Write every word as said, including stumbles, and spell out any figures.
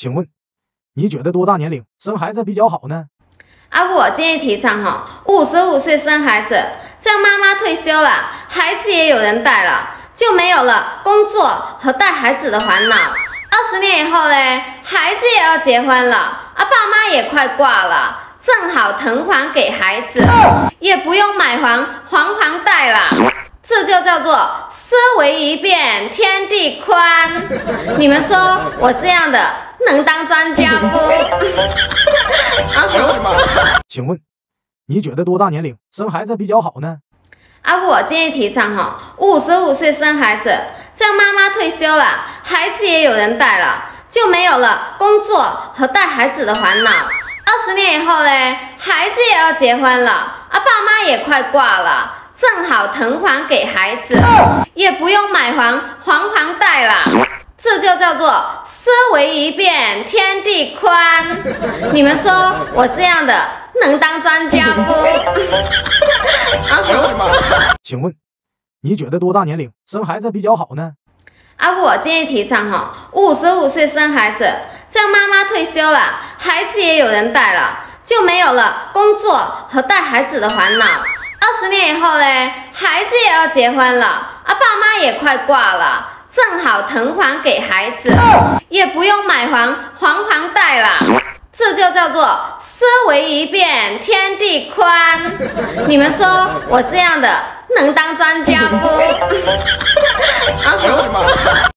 请问，你觉得多大年龄生孩子比较好呢？ 啊，我建议提倡哈，五十五岁生孩子，这样妈妈退休了，孩子也有人带了，就没有了工作和带孩子的烦恼。二十年以后嘞，孩子也要结婚了，啊，爸妈也快挂了，正好腾房给孩子，也不用买房还房贷了。这就叫做思维一变天地宽。你们说我这样的能当专家不？ 请问，你觉得多大年龄生孩子比较好呢？ 啊，我建议提倡哈，五十五岁生孩子，这样妈妈退休了，孩子也有人带了，就没有了工作和带孩子的烦恼。二十年以后嘞，孩子也要结婚了，啊，爸妈也快挂了，正好腾房给孩子，也不用买房还房贷了。这就叫做思维一变天地宽。你们说我这样的能当专家不？ 请问，你觉得多大年龄生孩子比较好呢？ 啊，我建议提倡哈，五十五岁生孩子，这样妈妈退休了，孩子也有人带了，就没有了工作和带孩子的烦恼。二十年以后嘞，孩子也要结婚了，啊，爸妈也快挂了，正好腾房给孩子，也不用买房还房贷了。这就叫做思维一变天地宽。你们说我这样的能当专家不？